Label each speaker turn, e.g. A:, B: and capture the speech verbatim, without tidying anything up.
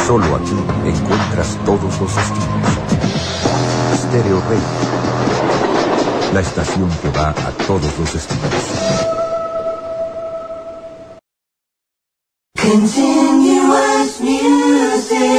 A: Solo aquí encuentras todos los estilos. Stereo Radio, la estación que va a todos los estilos.
B: Continuous music.